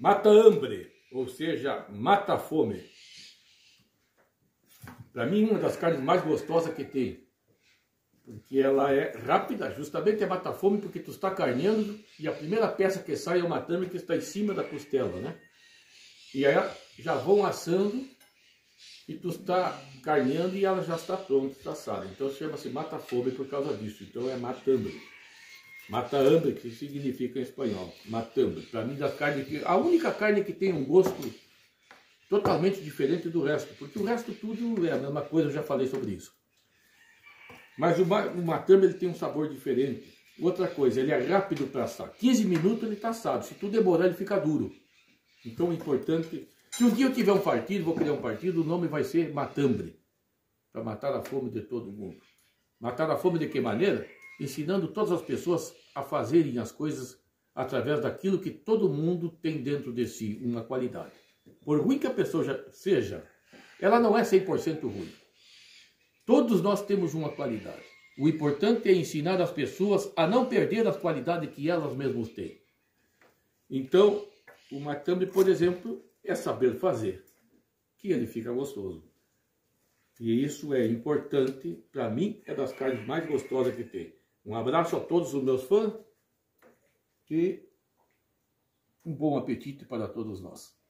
Mata hambre, ou seja, mata fome. Para mim, uma das carnes mais gostosas que tem. Porque ela é rápida, justamente é mata fome, porque tu está carneando e a primeira peça que sai é uma tambre que está em cima da costela, né? E aí já vão assando e tu está carneando e ela já está pronta, está assada. Então chama-se mata fome por causa disso. Então é matambre. Mata-hambre, que significa em espanhol. Matambre. Para mim, a única carne que tem um gosto totalmente diferente do resto. Porque o resto tudo é a mesma coisa, eu já falei sobre isso. Mas o matambre ele tem um sabor diferente. Outra coisa, ele é rápido para assar. 15 minutos ele está assado. Se tu demorar, ele fica duro. Então é importante... Se um dia eu tiver um partido, vou criar um partido, o nome vai ser Matambre. Para matar a fome de todo mundo. Matar a fome de que maneira? Ensinando todas as pessoas a fazerem as coisas através daquilo que todo mundo tem dentro de si, uma qualidade. Por ruim que a pessoa seja, ela não é 100% ruim. Todos nós temos uma qualidade. O importante é ensinar as pessoas a não perder as qualidades que elas mesmas têm. Então, o matambre, por exemplo, é saber fazer, que ele fica gostoso. E isso é importante, para mim, é das carnes mais gostosas que tem. Um abraço a todos os meus fãs e um bom apetite para todos nós.